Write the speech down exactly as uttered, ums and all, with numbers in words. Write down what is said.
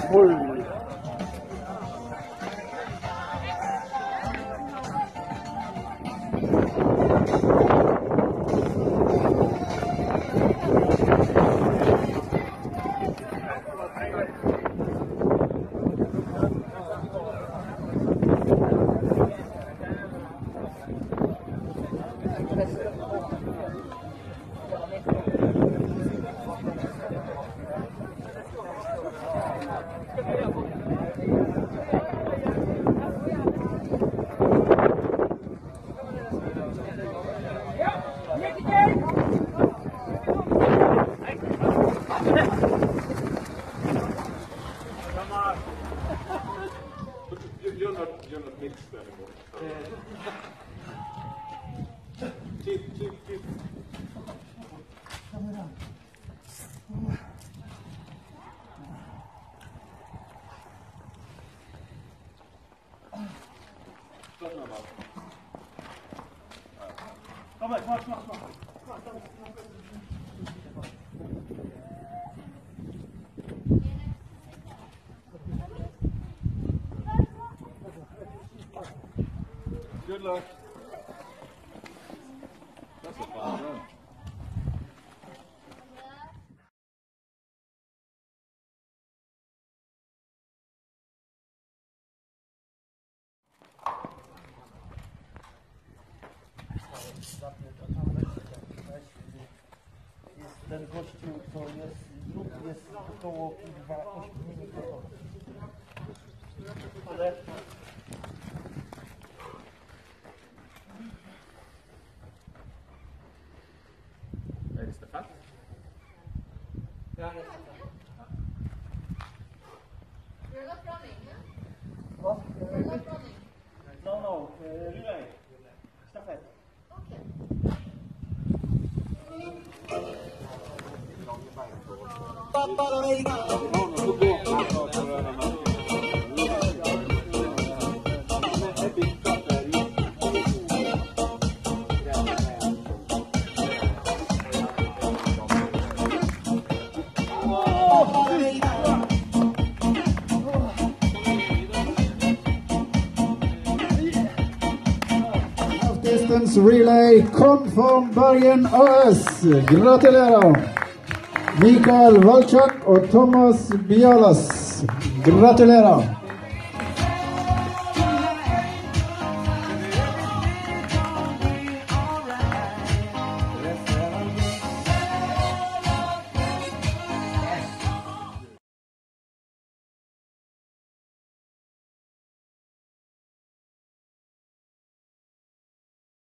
Oj. You're not, you're not mixed anymore. Keep, keep, keep. Kom maar, kom maar, kom maar, kom maar. Good luck. That's a fun run. Jest ten gościu, co jest, lub jest około osiem minut. Ale Is the fat? ja jest. You're not running, yeah? What? You're not running. No, no, uh, relay. Stafet. Okay. Distance relay kom från Bergen A S. Gratulerar! Mikael Walczak och Thomas Bialas. Gratulerar!